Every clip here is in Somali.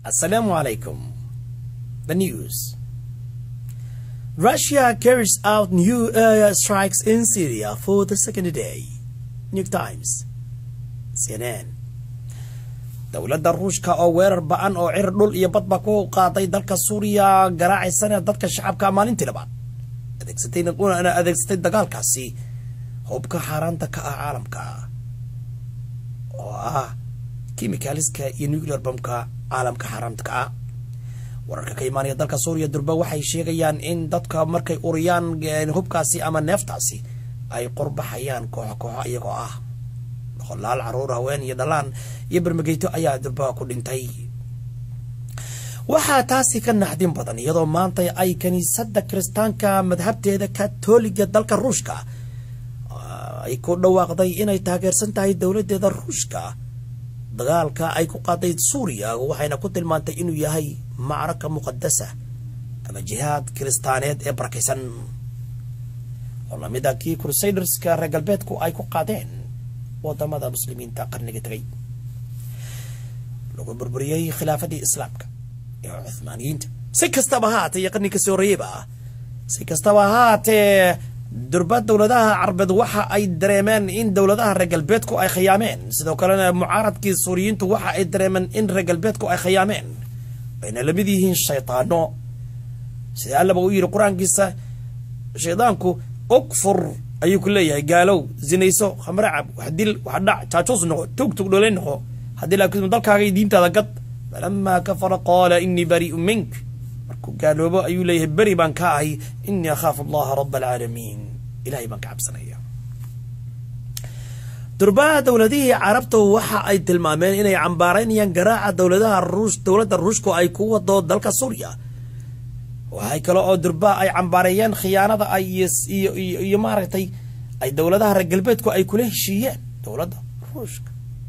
Assalamu alaikum. The news. Russia carries out new air strikes in Syria for the second day. New York Times. CNN. dowladda Ruushka oo weerar ba'an oo cir dhul iyo badba ku qaaday dalka Suuriya garaacaysan dadka shacabka maalintii labaad. adeegsatay dagaalkaasi hubka xaraanta ka ah caalamka oo ah kiimikaaliska iyo nuclear bombka caalamka xaraanta ka ah. wararka ka imaanaya dalka Suuriya durba waxay sheegayaan in dadka markay uriyaan hubkaasi ama neeftaasi ay qorbaxayaan koox iyagoo ah qolaal caruur haween iyo dhalaan iyo barmageyto ayaa durba ku dhintay. waxaa taasi ka naxdin badan iyadoo maanta ay kaniisadda kiristaanka madhabteeda Katoliga dalka Ruushka ay ku dhawaaqday inay taageersan tahay dowladeeda Ruushka dagaalka ay ku qaaday Suuriya waxayna ku tilmaantay inuu yahay macraka muqaddasa ama jihaad kiristaaneed ee barakaysan oo la mid ah kii Crusaderska reer galbeedku ay ku qaadeen wadamada muslimiinta qarniga tagay lagu burburiyay khilaafadii islaamka ee Uthmaaniyiinta. si kastaba haatee qarni ka soo reeba si kastaba haatee durba dowladaha Carbeed waxa ay dareemeen in dowladaha reer galbeedku ay khiyaameen sidoo kalena mucaaradkii Suuriyiintu waxa ay dareemeen in reer galbeedku ay khiyaameen bayna la mid yihiin shaytaano sida Alla uu yiri quraankiisa shaydaanku ukfur ayuu ku leeyahay gaalow zinayso khamra cab wax dil wax dhac taajus noqo tug dholeen noqo hadii laakiin dalkaaga diintaada gad lamma kafara qala inni bari'un mink markuu gaaloobo ayuu leeyahay bari baan ka ahay inni akhafu Allah rabbul alamin ilaahay baan ka cabsanaya. durba dowladihii carabta waxa ay tilmaameen inay cambaaraynayaan garaaca dowladda Ruushku ay ku wado dalka Suuriya waxay kale oo durba ay cambaarayeen khiyaanada ay iyo maaragtay ay dowladaha reer galbeedku ay kula heshiiyeen dowladda Ruushka.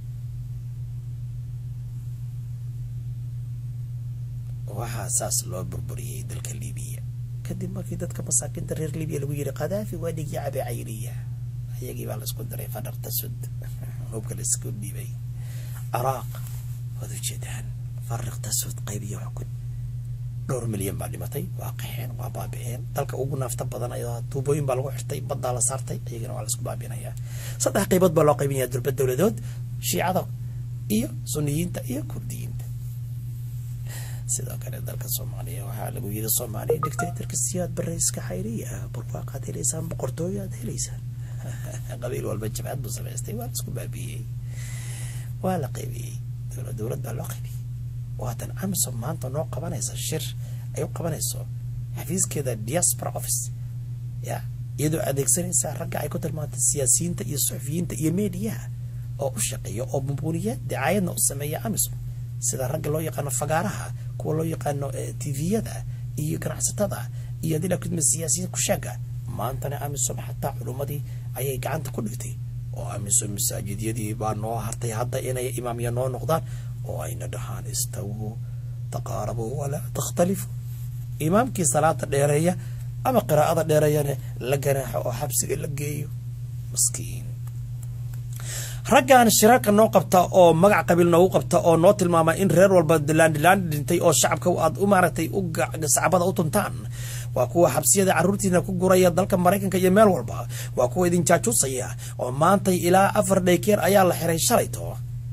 waxa saas loo burburiyay dalka Liibiya kadib markii dadka masaakiinta reer Liibiya lagu yiri Qadaafi waa dhigi cabe cayriya ayagii baa la isku daray fadarta sud hubka la isku dhibay Iraq wada jeedaan farqta sud qaybiyo xukun dhowr milyan baa dhimatay waa qaxeen waa baabeen dalka ugu naafta badan ayaa tuubooyin baa lagu xirtay badda la saartay ayagana waa la isku baabinaya. saddex qaybood baa loo qaybinayaa durba dowladood shiicada iyo sunniyiinta iyo kurdiyiinta. sidoo kale dalka Soomaaliya waxa lagu yiri Soomaaliya dictatorka siyaad barayska xayriya barwaaqad helaysan boqortooyad helaysan qabiil walba jabhad buu sameystay waa isku baabiyay waa la qaybiyay dowladda loo qaybiyay waatan amsom maanta noo qabanaysa shir ay u qabanayso xafiiskeeda diaspora office ya iyadoo adeegsanaysa ragga ay ku tilmaantay siyaasiyiinta iyo suxufiyiinta iyo media oo u shaqeeya oo bumbuuriya dacaayadna u sameeya amsom sida ragga loo yaqaan fagaaraha kuwa loo yaqaan TV-yada iyo ganacsatada iyo dila kudma siyaasiyiin ku shaga maantana amsom xataa culumadii ayay gacanta ku dhigtay oo amsom masaajidiyadii baa noo hartay hadda inay imaamiya noo noqdaan oo ayna dhahaan istawu taqaarabu wala takhtalifu imaamkii salaada dheereeya ama qiraa'ada dheereeyana la ganaaxo oo xabsiga la geeyo miskiin. raggan shirarka noo qabta oo magac qabiil noogu qabta oo noo tilmaama in reer walba dilaan dhintay oo shacabka aad u maaragtay u sacbada u tuntaan waa kuwa xabsiyada caruurtiina ku guraya dalka Mareykanka iyo meel walba waa kuwa idin jaajusaya oo maanta ilaa 4 daykeer ayaa la xiray shalayto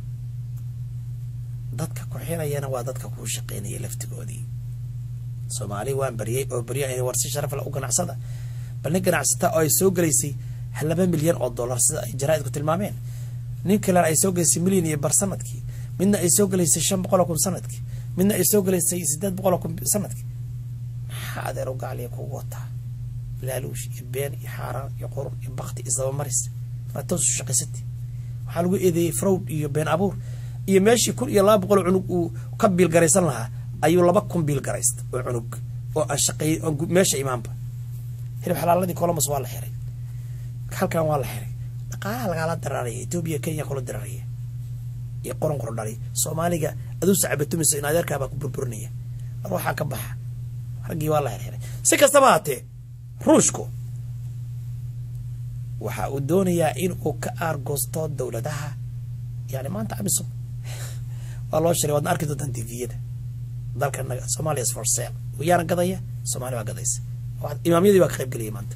dadka ku xirayana waa dadka ku shaqeynaya laftigoodii. Soomaali waan bariyay oo bariyay warsi sharaf la u ganacsada bal ganacsata ay soo galeysay $2 milyan sida ay jaraa'id ku tilmaameen nin kale ay soo galeysay milyan iyo bar sanadkii midna ay soo galeysay 500,000 sanadkii midna ay soo galeysay 800,000 sanadkii maxaa adeer u gaaliya ku wata laaluush iyo been iyo xaaraan iyo qurun iyo baqti isaba maris ma toos shaqaysatay waxa lagu eedeeyay fraud iyo been abuur iyo meeshii 200 cunug uu ka biil garaysan lahaa ayuu 2,000 biil garayst oo cunug oo aan shaqay meesha imaanba hilib xalaaladii Columbus waa la xiray halkan waa la xiray dhaqaalaha laga dararay Ethiopia Kenya kula dararay iyo qoran dhali Soomaaliga aduu sacabatumiso in adeerkaaba ku burburinaya waxa ka baxa ragii waa la xiray. si kastaba haatee Ruushku waxa uu doonayaa in uu ka argoosto dowladaha يعني ما أنت عم يصب والله شري ودنا أركض تنتيفية dalka Somalia is for sale ويانا قضية Somalia قضية إمامية دي بقى قليل مانت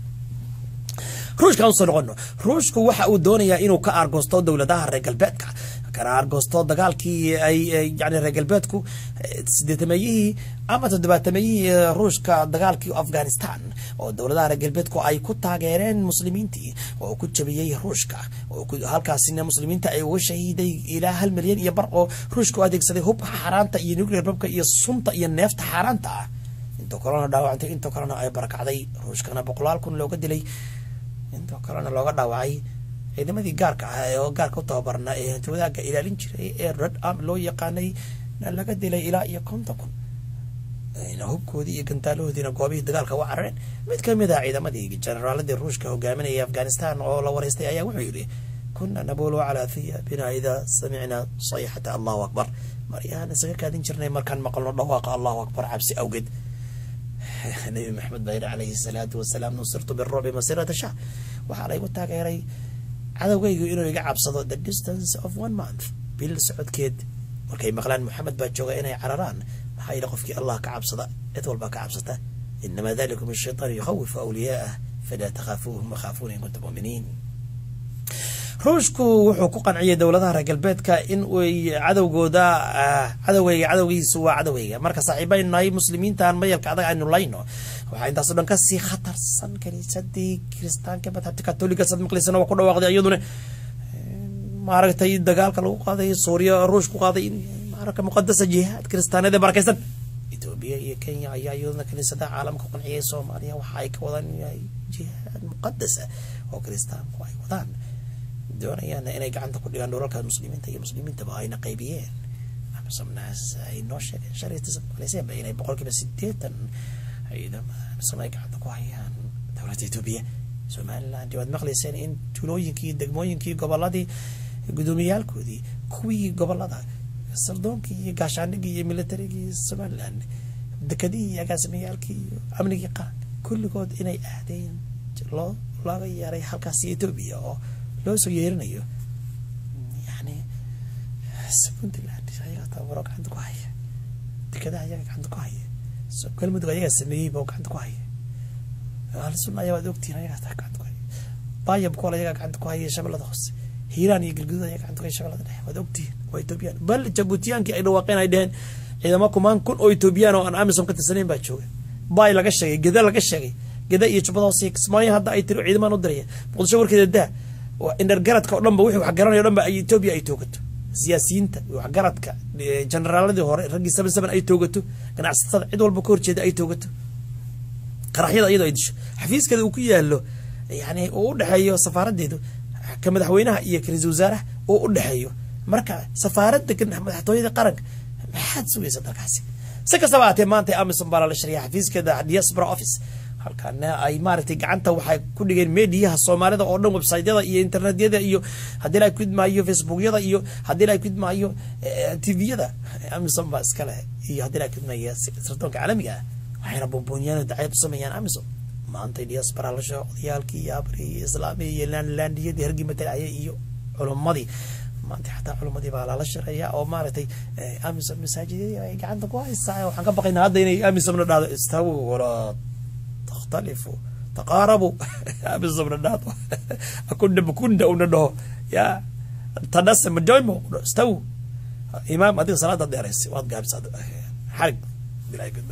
روش كان صنعونه روش كوحة ودونيا إنه كأرجوستو دولة ده الرجال بيتك كان أرجوستو دجال كي أي يعني الرجال بيتكو سدتميه أما تدبتميه روش كدجال كي أفغانستان والدولة ده الرجال بيتكو أي كنت غيرين مسلمين تي وكنت شبيه روش كا وكنت هالكاسين مسلمين تي وشهيدي إلى هالمليون يبرقوا روش كو أديك سدي هوب حرام تا ينقل ربك يصمت ينفت حرام تا انتو كورونا داو أنت انتو كورونا أي بركة عدي روش كنا بقولال كن لو قد لي انتو كورونا لو قد داوعي إذا ما دي جارك أو جارك وطابرنا إيه انتو ذاك إلى لينش إيه رد أم لو يقاني لا قد لي إلى يكون تكون إنه هو كودي كنتالو دينا قوبي دجالك وعرين متكلم إذا إذا ما دي جنرال دي روش كهو جامن إيه أفغانستان أو لو ورستي أيه وحيري كنا نقول على ثيابنا إذا سمعنا صيحة الله أكبر مريان سجك هذين شرنا مركان مقلنا الله أكبر عبسي أوجد النبي محمد بير عليه الصلاة والسلام نصرت بالرعب مسيرة شهر وحالي وتاجري هذا وجهه إنه يقعب صدق the distance of 1 month بالسعود كيد وكي مقلان محمد باتشوغا إنه عرران هاي لقفك الله كعب صدق اتول بكعب صدق إنما ذلكم الشيطان يخوف أولياءه فلا تخافوهم وخافون إن كنتم مؤمنين روشكو وحقوق عية دولتها رجال بيتك إن عدو جودا عدوي سوا عدوي مركز صاحبين ناي مسلمين تان ميل كعدا إنه لاينو وحين تصدق كسي خطر سن كنيسة دي كريستان كبت هتك كاثوليك صد مقلسنا وكل واحد أيضونه معركة الدجال كلو قاضي سوريا روشكو قاضي معركة مقدسة جهاد كريستان هذا مركزا إثيوبيا كينيا أيضنا كنيسة عالم كون عيسى سوماليا وحايك وضن جهاد مقدسة وكريستان كواي وضن دونيا أنا قاعد أقول لك دورك المسلمين تيجي مسلمين تبغى هنا قيبيين بس الناس هاي نوشة شريت ليس بين بقولك بس سديت أيضا بس ما قاعد أقول هيان دولة إثيوبيا سوماليا عندي واد مقلسين إن تلوين كي دقموين كي قبل هذه قدوميال كودي كوي قبل هذا سردون كي قاشان كي ميلتري كي سوماليا دكدي قاسميال كي أمريكا قان كل قد إني أهدين لا غير حلقة إثيوبيا لو سويرنا يعني سبنت الله هي تبارك عندك هاي كذا هي عندك هاي كل مدغيه سميه بوك عندك هاي هل سمع يا ودكتي هي عندك هاي طيب بقول هي عندك هاي شبل خص هيران يقلقد هي عندك هاي شبل ودكتي وإثيوبيان بل جبوتيان كي أيضا واقعين هيدين إذا ما كمان كن إثيوبيان وأنا أمسهم كنت سنين بتشوف باي لقى الشيء جدا لقى الشيء جدا يشبه سيكس ما يهدا أيترو عيد ما ندريه بقول شو كده ده وإن الجرد كلهم بوحي وحجران يلهم بأي إثيوبيا أي توجتو سياسيين وحجرد كجنرال ده هو رجل سبب أي توجتو كان عصت عيد والبكور كده أي توجتو قرحية أيضا يدش حفيز كده وكيا له يعني أقول حيو سفارة ديدو كم دحوينها يكرز وزارة أقول حيو مركا سفارة كنا محتوي ذا قرق ما حد سوي صدق حسي سكة سبعة ما أنت أمس مباراة الشريعة حفيز كده دياسبرا أوفيس halkan ay maartay gacanta waxay ku dhigeen meediyaha Soomaalida oo dhan website-yada iyo internet-yada iyo hadii ay kudmaayo Facebook-yada iyo hadii ay kudmaayo TV-yada Amazon bas kale iyo hadii ay kudmaayo sirdoonka caalamiga waxayna bomboniyaan dacayad sameeyaan Amazon maanta diaspora la shaqeeyaalkii abri islaami iyo landiyada hergimada ay iyo culumadii maanta xataa culumadii baa la shareeyaa oo maartay Amazon masaajidada ay gacanta ku haysaa waxaan ka baqaynaa hadda inay Amazon dhado istawo wala تختلفوا تقاربوا بالضبط الناط أكون بكون ده ونده يا تنسم الجيمو استووا إمام هذه صلاة الدرس واد جاب صاد حرق بلا يقول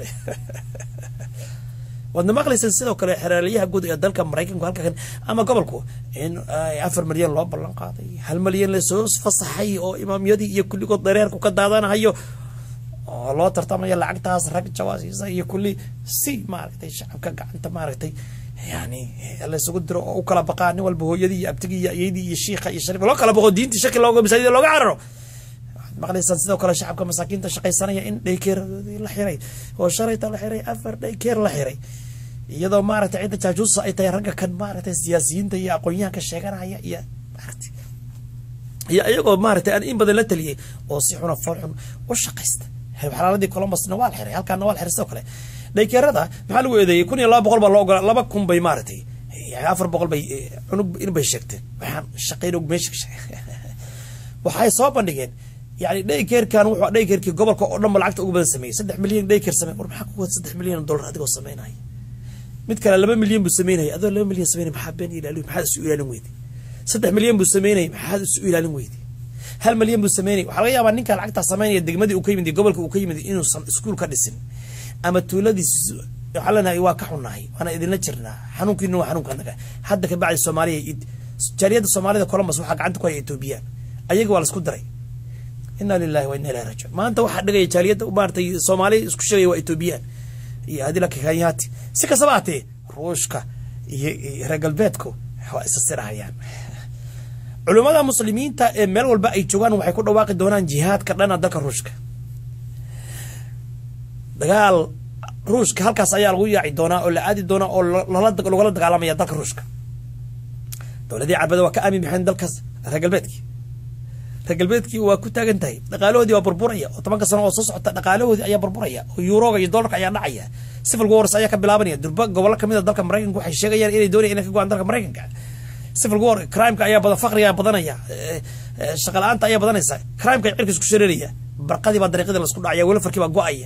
وأنا ما قلت سلسلة وكلا حراليها جود يدلك أمريكا وهالك كان أما قبلكو إن 4 مليون لو بلان قاضي هل مليون لسوس فصحي أو إمام يدي يكل قط ضرير وكدادان هيو الله ترتمي يلا عقداس رق جواسي زي كل سي ماركتي شعبك أنت ماركتي يعني الله سقدر أو كلا بقاني والبهو يدي أبتجي يدي الشيخ يشرب ولا كلا بقول دين تشكل لوجو مسجد لوجو عرّو ما قال سنسيد وكلا شعبك مساكين تشقي سنة إن ديكير الحيري هو شريط الحيري أفر ديكير الحيري يدو ماركتي عيد تجوز أي تيرجع كان ماركتي سياسيين تي أقوياء كشجرة هي ماركتي هي أيقو ماركتي أنا إن بدلت لي وصيحنا فرحنا وشقيست حالادي كولومبس نوال حري halka نوال xiriso kale daykeerada waxa lagu eedeeyay 1200 baa loo galay 2000 bay maaratay 400 bay cunug in bay sheegteen waxaan shaqeyn og meesha waxay soo bandhigeen يعني دايكير كان وحو دايكير كي قبل كو دم لعقت ugu badan sameeyay 3 milyan dايكير sameeyay war maxaa ku 3 milyan dollar adigoo sameeynay mid kale 2 milyan buu sameeynay adoo 2 milyan sameeynay maxaa been ilaalin maxaa isu ilaalin weeydi 3 milyan buu sameeynay maxaa isu ilaalin weeydi 1 milyan buu sameeynay waxa laga yaabaa ninka lacagta sameeynay degmadii uu ka yimid gobolka uu ka yimid inuu iskuul ka dhisin ama tuuladiisa xalanahay waa ka xunahay wana idinla jirnaa xanuunkiina waa xanuunka naga hadda ka bacdi Soomaaliya jariyada Soomaalida Columbus waxa gacanta ku hay Ethiopia ayaga waa la isku diray inna lillahi wa inna ilayhi raaji'un maanta waxa dhigay jariyada u baartay Soomaaliya isku sheegay waa Ethiopia iyo hadila ka hayati si ka sabaatay ruushka iyo reer galbeedku waa isasirayaan culimada muslimiinta ee meel walba ay joogaan waxay ku dhawaaqi doonaan jihaadka dhana dalka ruushka dagaal ruushka halkaas ayaa lagu yaaci doonaa oo la aadi doonaa oo lagala dagaalamaya dalka ruushka dawladii carbeed waa ka aamin bixin dalkaas reer galbeedkii waa ku taagan tahay dhaqaalahoodii waa burburaya oo 10 sano oo soo socota dhaqaalahoodii ayaa burburaya oo yuroga iyo dollarka ayaa dhacaya civil wars ayaa ka bilaabanaya durba gobolka kamid ah dalka Mareykanka waxay sheegayaan inay doonayaan inay ka go'aan dalka Mareykanka civil war crime ka ayaa badan faqriga ayaa badanaya shaqo la'aanta ayaa badanaysa crime ka cirkiis ku shareeraya barqadii baa dariiqada la isku dhacaya wala farkii baa go'aya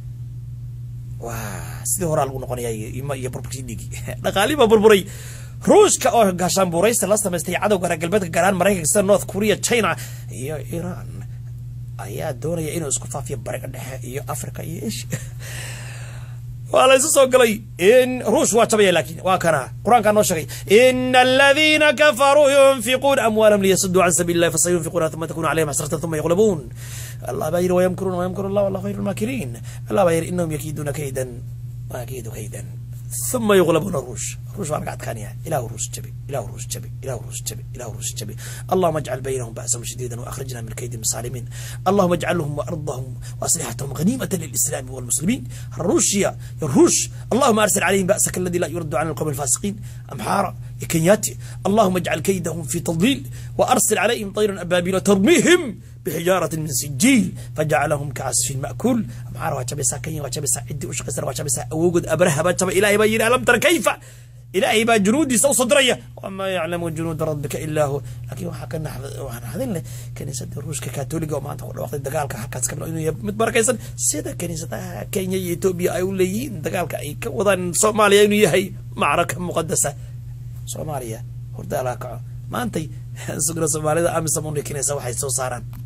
waa sidii hore lagu noqonayay iyo burburkii dhigi dhaqaali baa burburay ruushka oo gaashaan buuraysta la sameystay cadawga reer galbeedka gaaraan Mareykanka sida North Korea China iyo Iran ayaa doonaya inuu isku faafiyo bariga dhexe iyo Afrika iyo Asia wala soo galay in ruush waa tabay laakiin waa kana quraanka noo sheegay innal ladina kafaru yunfiqun amwalahum liyasuddu an sabilillahi fasayunfiquna thumma takunu alayhim hasratan thumma yaghlabun Allah bayir wa yamkuruna wa yamkuru Allah wallahu khayrul makirin Allah bayir innahum yakiduna kaydan wa akidu kaydan ثم يغلبون الروش ورقعت كانيا إله روش جبي اللهم اجعل بينهم بأسا شديدا وأخرجنا من كيد المسالمين اللهم اجعلهم وأرضهم وأسلحتهم غنيمة للإسلام والمسلمين الروش اللهم أرسل عليهم بأسك الذي لا يرد عن القوم الفاسقين أمحارة كنياتي اللهم اجعل كيدهم في تضليل وأرسل عليهم طيرا أبابيل ترميهم بحجارة من سجيل فجعلهم كعصف مأكول أمحارة وشبسا كنيا وشبسا عدي وشقسر وشبسا أوجد أبرهة باتشبا إلهي بينا ألم تر كيف إلهي با جنودي سو صدرية وما يعلم جنود ربك إلا هو لكن وحكنا هذين كنيسة الروس كاثوليك وما تقول وقت الدجال كحكت كمل إنه متبركيسن سيدا كنيسة كينيا يتوبيا أوليين دجال كأي كوضان صوماليا إنه هي معركة مقدسة صوماليا هردا لاكع ما أنتي سجل صوماليا أمس موني كنيسة وحي سو صارن